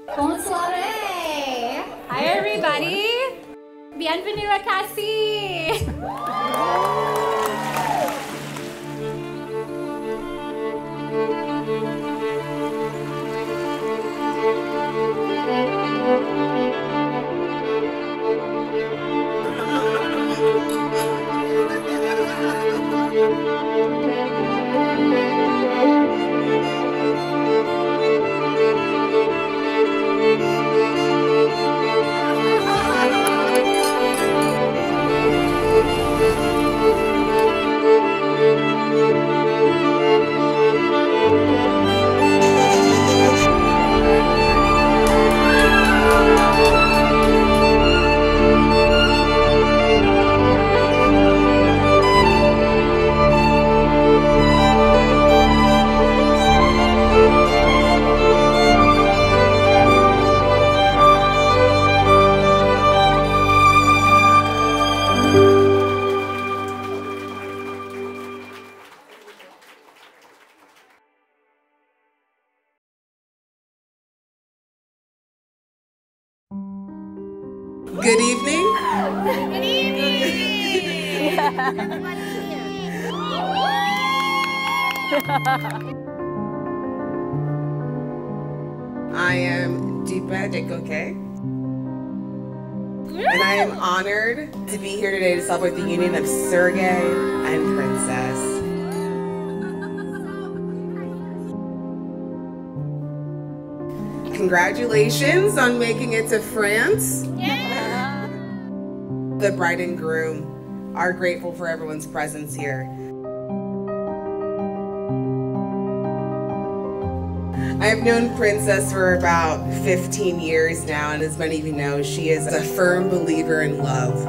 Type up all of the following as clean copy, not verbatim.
Bonsoir. Hi, everybody. Bienvenue à Cassis. Good evening. Good evening. Everybody's I am Deepa Dekoke, and I am honored to be here today to celebrate the union of Sergey and Princess. Congratulations on making it to France. Yeah. The bride and groom are grateful for everyone's presence here. I have known Princess for about 15 years now, and as many of you know, she is a firm believer in love.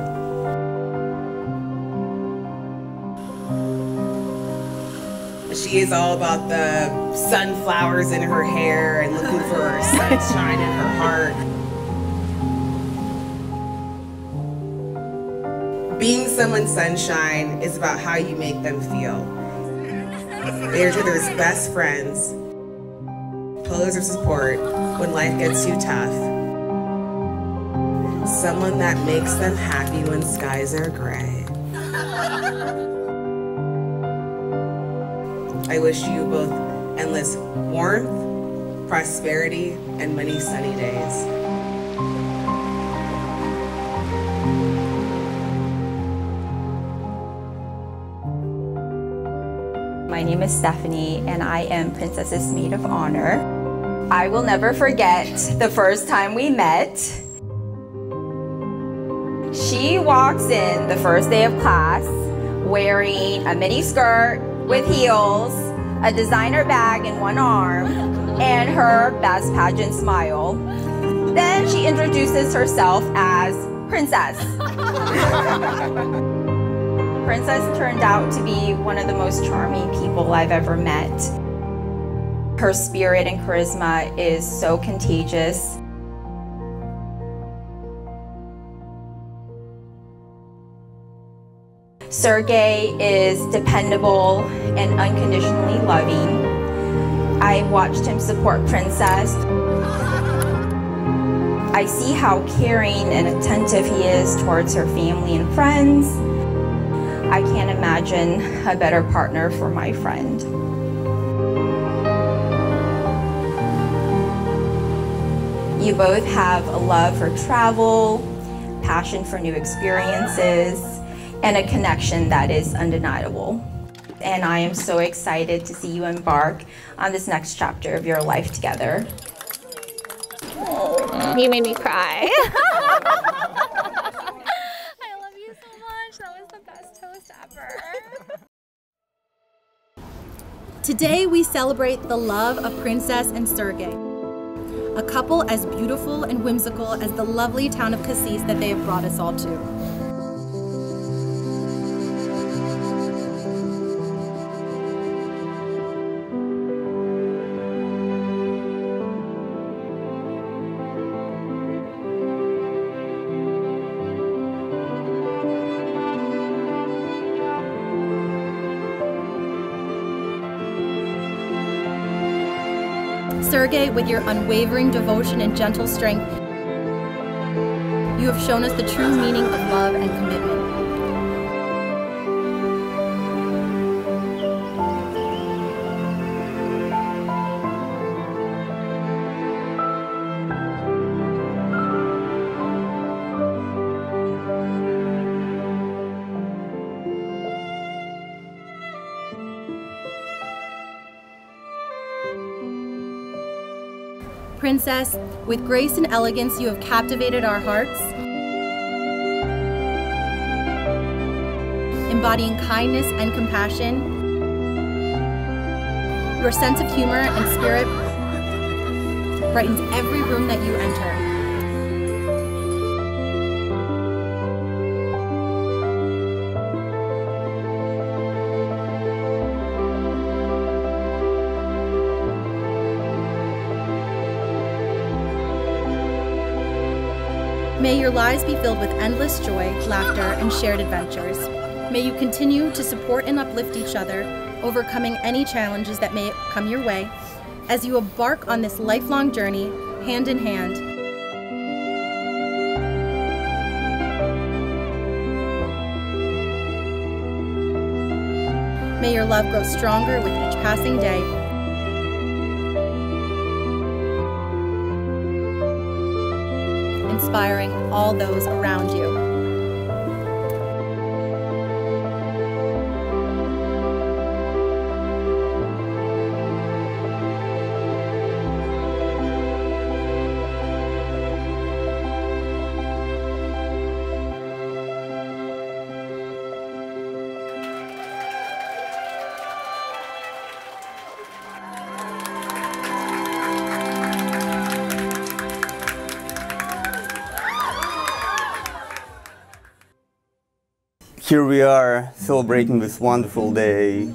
She is all about the sunflowers in her hair and looking for her sunshine in her heart. Being someone's sunshine is about how you make them feel. They are each other's best friends, pillars of support when life gets too tough. Someone that makes them happy when skies are gray. I wish you both endless warmth, prosperity, and many sunny days. My name is Stephanie, and I am Princess's Maid of Honor. I will never forget the first time we met. She walks in the first day of class wearing a mini skirt with heels, a designer bag in one arm, and her best pageant smile. Then she introduces herself as Princess. Princess turned out to be one of the most charming people I've ever met. Her spirit and charisma is so contagious. Sergey is dependable and unconditionally loving. I watched him support Princess. I see how caring and attentive he is towards her family and friends. I can't imagine a better partner for my friend. You both have a love for travel, passion for new experiences, and a connection that is undeniable. And I am so excited to see you embark on this next chapter of your life together. Oh, you made me cry. I love you so much. That was the best toast ever. Today we celebrate the love of Princess and Sergey, a couple as beautiful and whimsical as the lovely town of Cassis that they have brought us all to. Sergey, with your unwavering devotion and gentle strength, you have shown us the true meaning of love and commitment. Princess, with grace and elegance, you have captivated our hearts, embodying kindness and compassion. Your sense of humor and spirit brightens every room that you enter. May your lives be filled with endless joy, laughter, and shared adventures. May you continue to support and uplift each other, overcoming any challenges that may come your way, as you embark on this lifelong journey, hand in hand. May your love grow stronger with each passing day. Inspiring all those around you. Here we are celebrating this wonderful day.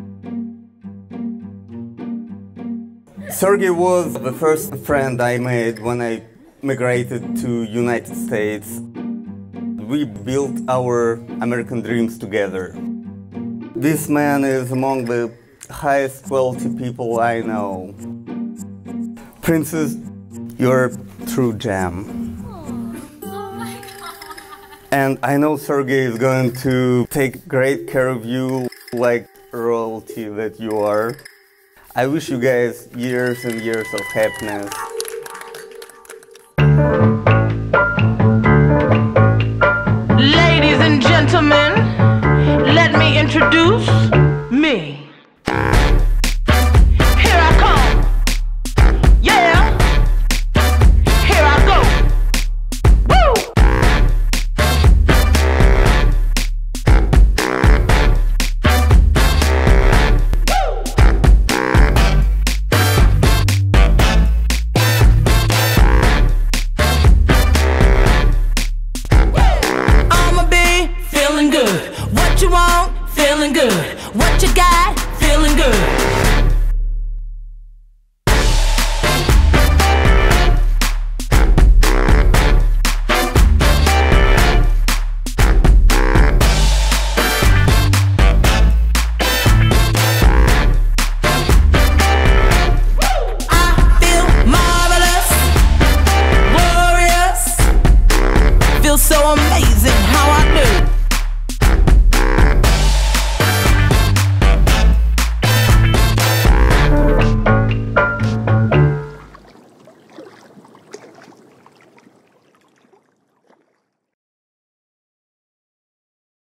Sergey was the first friend I made when I migrated to United States. We built our American dreams together. This man is among the highest quality people I know. Princess, you're a true gem. And I know Sergey is going to take great care of you like royalty that you are. I wish you guys years and years of happiness.